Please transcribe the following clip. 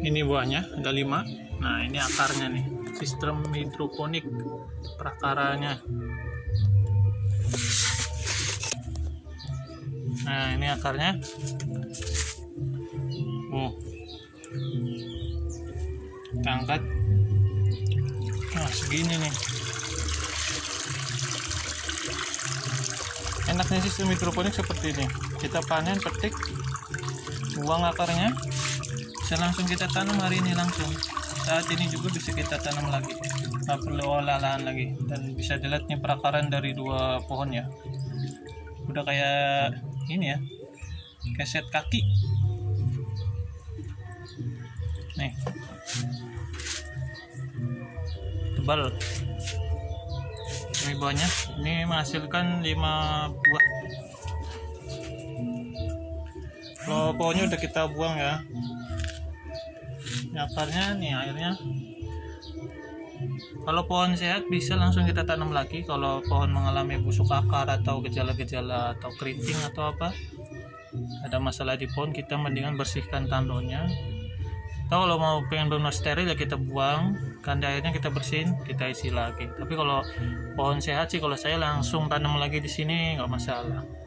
Ini buahnya ada 5. Nah ini akarnya nih, sistem hidroponik prakaranya. Nah ini akarnya. Kita angkat. Nah segini nih. Enaknya sistem hidroponik seperti ini. Kita panen, petik, buang akarnya, bisa langsung kita tanam hari ini langsung. Saat ini juga bisa kita tanam lagi, nggak perlu olah lahan lagi. Dan bisa dilihat nih perakaran dari 2 pohon ya, udah kayak ini ya, kayak set kaki nih, tebal. Ini buahnya, ini menghasilkan 5 buah. Kalau pohonnya udah kita buang ya, ini akarnya, nih airnya. Kalau pohon sehat bisa langsung kita tanam lagi. Kalau pohon mengalami busuk akar atau gejala-gejala atau keriting atau apa, ada masalah di pohon, kita mendingan bersihkan tandonnya. Atau kalau mau pengen benar steril ya kita buang, kandai airnya kita bersihin, kita isi lagi. Tapi kalau pohon sehat sih, kalau saya langsung tanam lagi di sini nggak masalah.